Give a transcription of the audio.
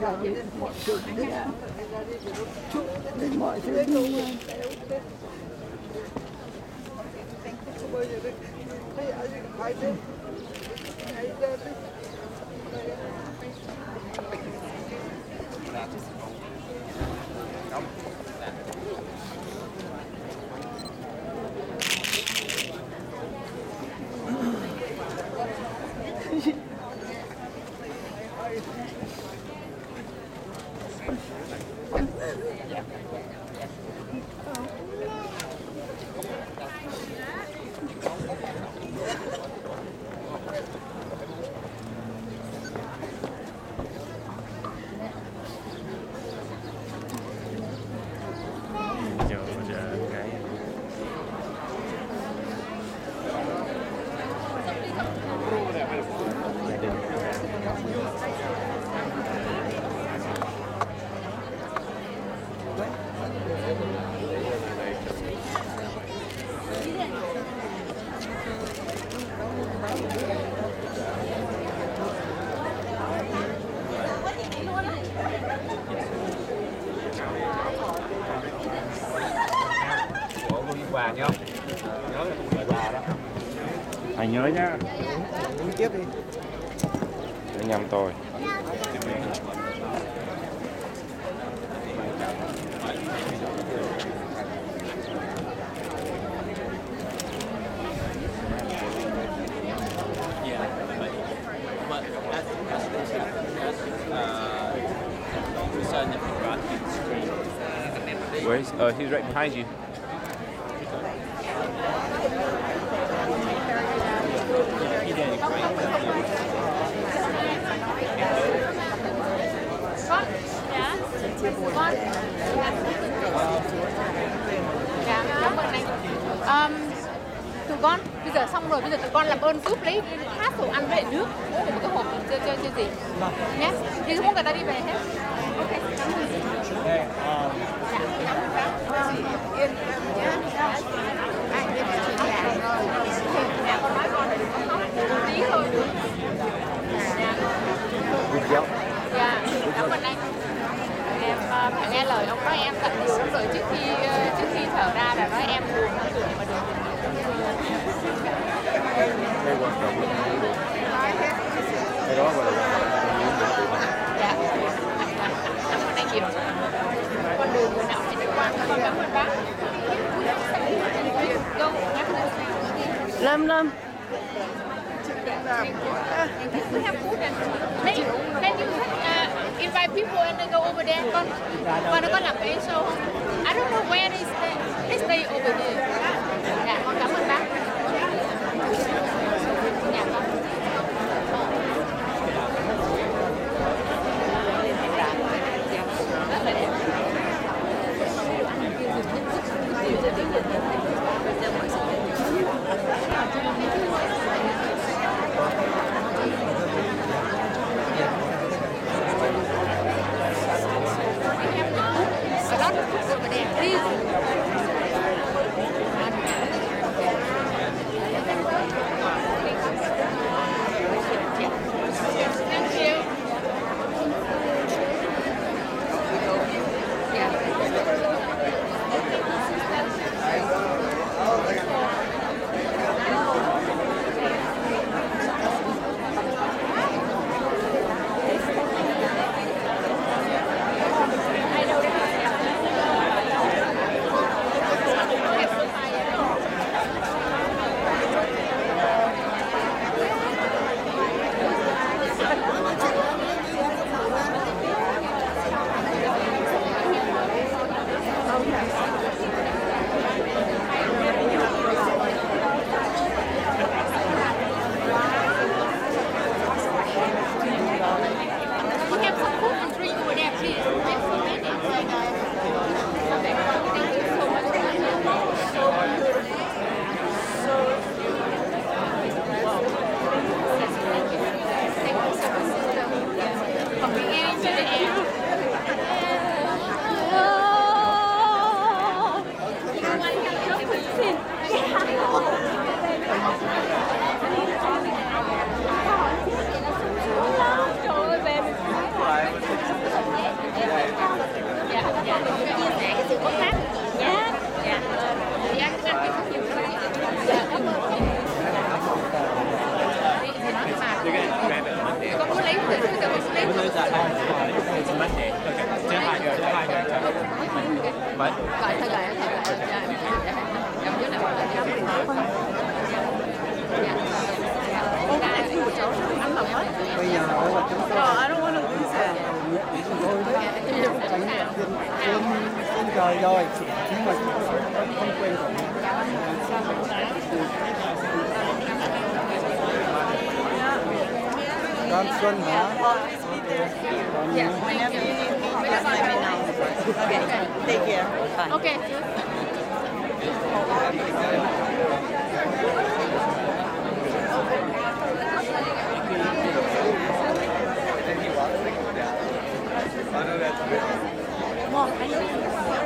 mọi thứ luôn. Quà nhớ là mời quà đó. Anh nhớ nhá. Uống tiếp đi. Để nhầm tôi. Where's he's right behind you. Tụi con bây giờ xong rồi, bây giờ tụi con làm ơn giúp lấy hát đồ ăn với nước uống một cái hộp chơi gì nhé, đi muốn người ta đi về hết. Ok, cảm ơn chị. Dạ, con nói con là đừng có khóc một tí thôi. Dạ, cảm ơn anh. Em phải nghe lời ông nói em thật nhiều lắm rồi, trước khi thở ra là nói em buồn mà được. Đây quan trọng là cái đó gọi là Dạ. Cảm ơn anh nhiều. Con đường người nào sẽ đi qua. Cảm ơn bác. Lâm We have food and can you invite people and then go over there? Con có làm cái show không? I don't know where they stay over there. Dạ, con cảm ơn bác. Dạ con. Rất là đẹp. A lot of food over there, please. Vậy. Gọi thầy gọi em dưới này Ô, cái này của cháu rất ăn lỏng hết. Bây giờ là chúng tôi I don't want to lose it. trên trời rồi nhưng mà chúng tôi không quên Con Xuân hả? Yeah, Whenever you need me, just let me know. Okay, take care. Bye. okay. Mom,